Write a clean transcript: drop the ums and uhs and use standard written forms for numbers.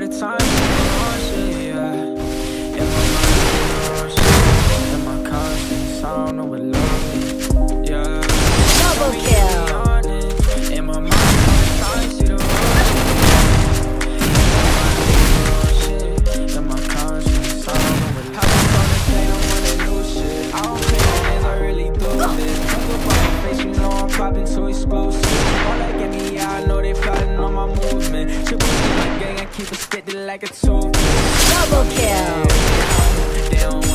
time, yeah. In my mind, in my conscience, I don't know what love is, yeah. Double kill. In my mind, I see the in my conscience, I don't know what love is. How the fuck they don't wanna do shit? I don't play games, I really do this. Look up on my face, you know I'm popping too explosive. All that get me, yeah, I know they plotting on my movement. Triple C gang, I keep it steady like a tooth. Double kill. They don't